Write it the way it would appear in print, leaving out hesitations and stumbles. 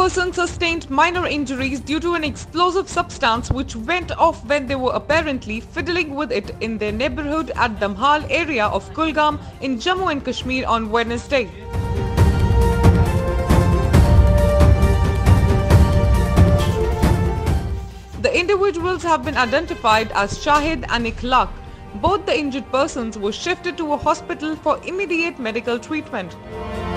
person sustained minor injuries due to an explosive substance which went off when they were apparently fiddling with it in their neighbourhood at Damhal area of Kulgam in Jammu and Kashmir on Wednesday. The individuals have been identified as Shahid and Ikhlaq. Both the injured persons were shifted to a hospital for immediate medical treatment.